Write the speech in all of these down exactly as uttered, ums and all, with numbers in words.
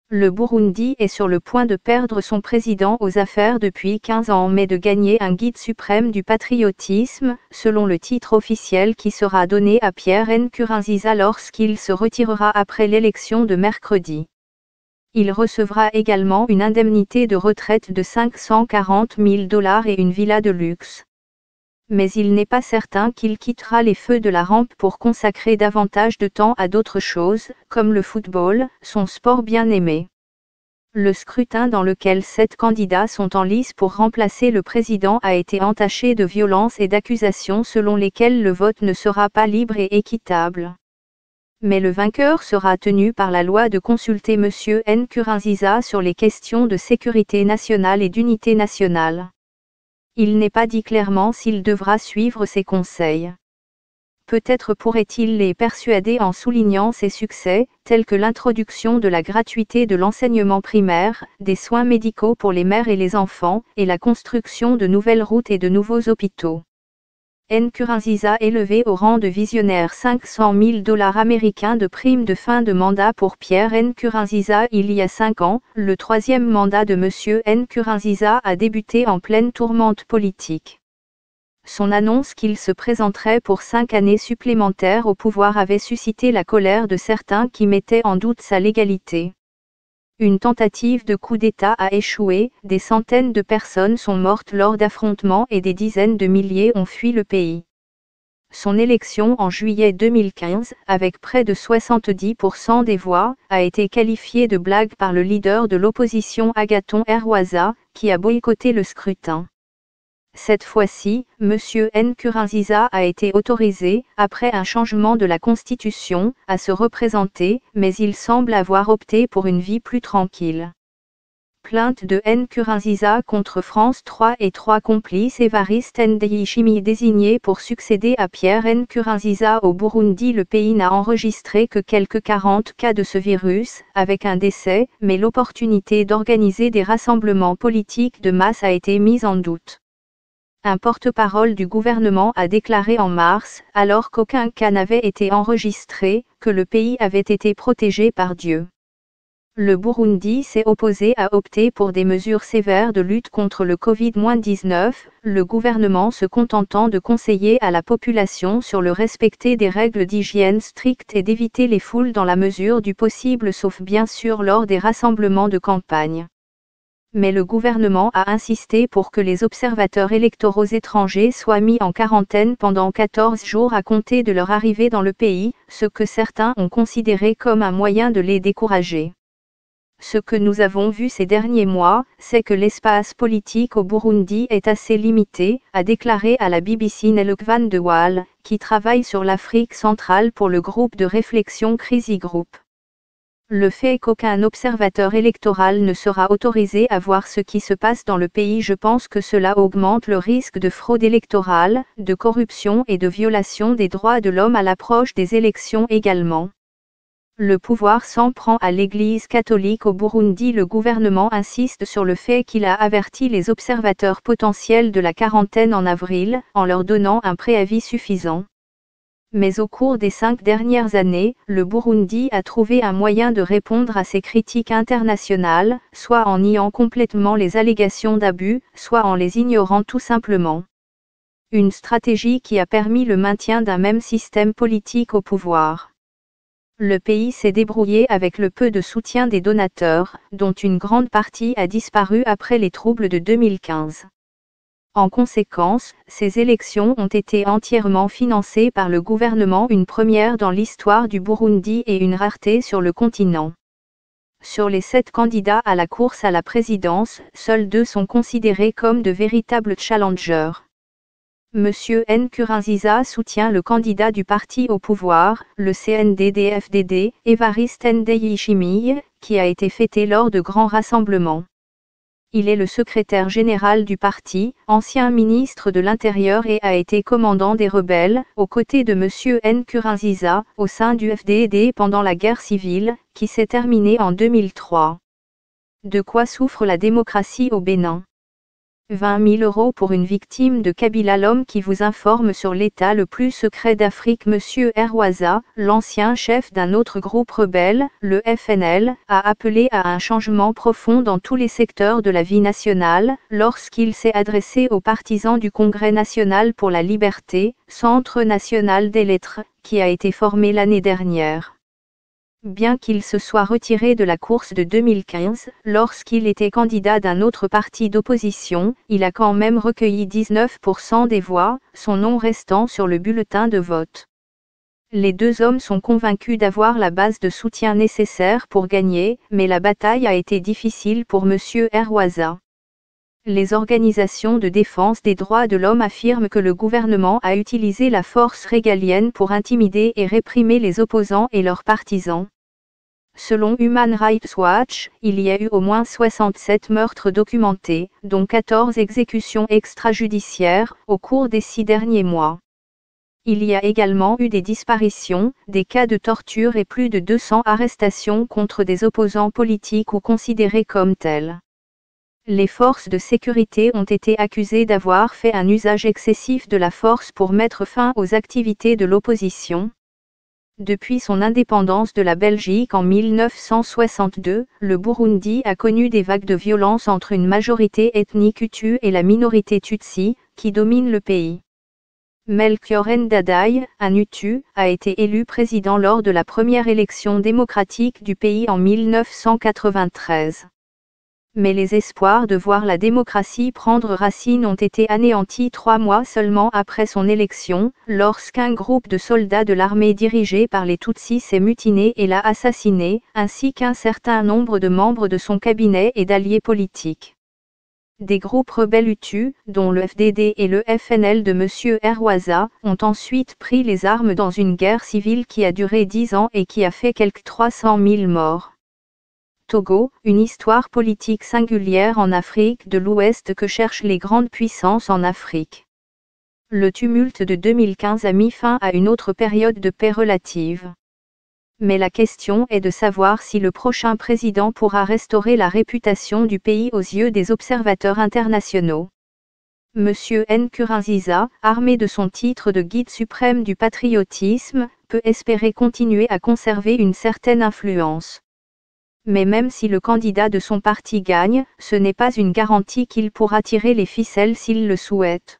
Le Burundi est sur le point de perdre son président aux affaires depuis quinze ans mais de gagner un guide suprême du patriotisme, selon le titre officiel qui sera donné à Pierre Nkurunziza lorsqu'il se retirera après l'élection de mercredi. Il recevra également une indemnité de retraite de cinq cent quarante mille dollars et une villa de luxe. Mais il n'est pas certain qu'il quittera les feux de la rampe pour consacrer davantage de temps à d'autres choses, comme le football, son sport bien aimé. Le scrutin dans lequel sept candidats sont en lice pour remplacer le président a été entaché de violences et d'accusations selon lesquelles le vote ne sera pas libre et équitable. Mais le vainqueur sera tenu par la loi de consulter M. Nkurunziza sur les questions de sécurité nationale et d'unité nationale. Il n'est pas dit clairement s'il devra suivre ses conseils. Peut-être pourrait-il les persuader en soulignant ses succès, tels que l'introduction de la gratuité de l'enseignement primaire, des soins médicaux pour les mères et les enfants, et la construction de nouvelles routes et de nouveaux hôpitaux. Nkurunziza élevé au rang de visionnaire cinq cent mille dollars américains de prime de fin de mandat pour Pierre Nkurunziza il y a cinq ans, le troisième mandat de M. Nkurunziza a débuté en pleine tourmente politique. Son annonce qu'il se présenterait pour cinq années supplémentaires au pouvoir avait suscité la colère de certains qui mettaient en doute sa légalité. Une tentative de coup d'État a échoué, des centaines de personnes sont mortes lors d'affrontements et des dizaines de milliers ont fui le pays. Son élection en juillet deux mille quinze, avec près de soixante-dix pour cent des voix, a été qualifiée de blague par le leader de l'opposition Agathon Rwasa, qui a boycotté le scrutin. Cette fois-ci, M. Nkurunziza a été autorisé, après un changement de la Constitution, à se représenter, mais il semble avoir opté pour une vie plus tranquille. Plainte de Nkurunziza contre France trois et trois complices. Évariste Ndayishimiye désigné pour succéder à Pierre Nkurunziza au Burundi. Le pays n'a enregistré que quelques quarante cas de ce virus, avec un décès, mais l'opportunité d'organiser des rassemblements politiques de masse a été mise en doute. Un porte-parole du gouvernement a déclaré en mars, alors qu'aucun cas n'avait été enregistré, que le pays avait été protégé par Dieu. Le Burundi s'est opposé à opter pour des mesures sévères de lutte contre le covid dix-neuf, le gouvernement se contentant de conseiller à la population sur le respect des règles d'hygiène strictes et d'éviter les foules dans la mesure du possible sauf bien sûr lors des rassemblements de campagne. Mais le gouvernement a insisté pour que les observateurs électoraux étrangers soient mis en quarantaine pendant quatorze jours à compter de leur arrivée dans le pays, ce que certains ont considéré comme un moyen de les décourager. Ce que nous avons vu ces derniers mois, c'est que l'espace politique au Burundi est assez limité, a déclaré à la B B C Nelok Van de Waal, qui travaille sur l'Afrique centrale pour le groupe de réflexion Crisis Group. Le fait qu'aucun observateur électoral ne sera autorisé à voir ce qui se passe dans le pays, je pense que cela augmente le risque de fraude électorale, de corruption et de violation des droits de l'homme à l'approche des élections également. Le pouvoir s'en prend à l'Église catholique au Burundi. Le gouvernement insiste sur le fait qu'il a averti les observateurs potentiels de la quarantaine en avril, en leur donnant un préavis suffisant. Mais au cours des cinq dernières années, le Burundi a trouvé un moyen de répondre à ces critiques internationales, soit en niant complètement les allégations d'abus, soit en les ignorant tout simplement. Une stratégie qui a permis le maintien d'un même système politique au pouvoir. Le pays s'est débrouillé avec le peu de soutien des donateurs, dont une grande partie a disparu après les troubles de deux mille quinze. En conséquence, ces élections ont été entièrement financées par le gouvernement, une première dans l'histoire du Burundi et une rareté sur le continent. Sur les sept candidats à la course à la présidence, seuls deux sont considérés comme de véritables challengers. M. Nkurunziza soutient le candidat du parti au pouvoir, le C N D D F D D, Évariste Ndayishimiye, qui a été fêté lors de grands rassemblements. Il est le secrétaire général du parti, ancien ministre de l'Intérieur et a été commandant des rebelles, aux côtés de M. Nkurunziza, au sein du F D D pendant la guerre civile, qui s'est terminée en deux mille trois. De quoi souffre la démocratie au Bénin ? vingt mille euros pour une victime de Kabila. L'homme qui vous informe sur l'état le plus secret d'Afrique. Monsieur Herwaza, l'ancien chef d'un autre groupe rebelle, le F N L, a appelé à un changement profond dans tous les secteurs de la vie nationale, lorsqu'il s'est adressé aux partisans du Congrès national pour la liberté, Centre national des lettres, qui a été formé l'année dernière. Bien qu'il se soit retiré de la course de deux mille quinze, lorsqu'il était candidat d'un autre parti d'opposition, il a quand même recueilli dix-neuf pour cent des voix, son nom restant sur le bulletin de vote. Les deux hommes sont convaincus d'avoir la base de soutien nécessaire pour gagner, mais la bataille a été difficile pour Monsieur Herwaza. Les organisations de défense des droits de l'homme affirment que le gouvernement a utilisé la force régalienne pour intimider et réprimer les opposants et leurs partisans. Selon Human Rights Watch, il y a eu au moins soixante-sept meurtres documentés, dont quatorze exécutions extrajudiciaires, au cours des six derniers mois. Il y a également eu des disparitions, des cas de torture et plus de deux cents arrestations contre des opposants politiques ou considérés comme tels. Les forces de sécurité ont été accusées d'avoir fait un usage excessif de la force pour mettre fin aux activités de l'opposition. Depuis son indépendance de la Belgique en mille neuf cent soixante-deux, le Burundi a connu des vagues de violence entre une majorité ethnique Hutu et la minorité Tutsi, qui domine le pays. Melchior Ndadaye, un Hutu, a été élu président lors de la première élection démocratique du pays en mille neuf cent quatre-vingt-treize. Mais les espoirs de voir la démocratie prendre racine ont été anéantis trois mois seulement après son élection, lorsqu'un groupe de soldats de l'armée dirigé par les Tutsis s'est mutiné et l'a assassiné, ainsi qu'un certain nombre de membres de son cabinet et d'alliés politiques. Des groupes rebelles Hutus, dont le F D D et le F N L de Monsieur Herwaza, ont ensuite pris les armes dans une guerre civile qui a duré dix ans et qui a fait quelque trois cent mille morts. Togo, une histoire politique singulière en Afrique de l'Ouest que cherchent les grandes puissances en Afrique. Le tumulte de deux mille quinze a mis fin à une autre période de paix relative. Mais la question est de savoir si le prochain président pourra restaurer la réputation du pays aux yeux des observateurs internationaux. Monsieur Nkurunziza, armé de son titre de guide suprême du patriotisme, peut espérer continuer à conserver une certaine influence. Mais même si le candidat de son parti gagne, ce n'est pas une garantie qu'il pourra tirer les ficelles s'il le souhaite.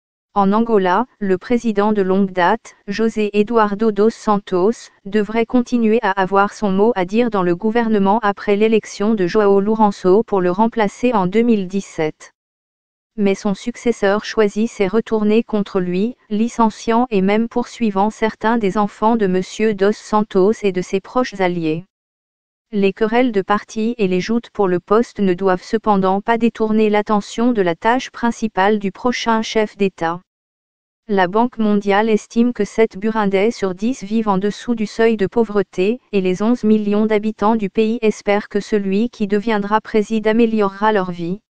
En Angola, le président de longue date, José Eduardo dos Santos, devrait continuer à avoir son mot à dire dans le gouvernement après l'élection de João Lourenço pour le remplacer en deux mille dix-sept. Mais son successeur choisi s'est retourné contre lui, licenciant et même poursuivant certains des enfants de Monsieur dos Santos et de ses proches alliés. Les querelles de parti et les joutes pour le poste ne doivent cependant pas détourner l'attention de la tâche principale du prochain chef d'État. La Banque mondiale estime que sept Burundais sur dix vivent en dessous du seuil de pauvreté, et les onze millions d'habitants du pays espèrent que celui qui deviendra président améliorera leur vie.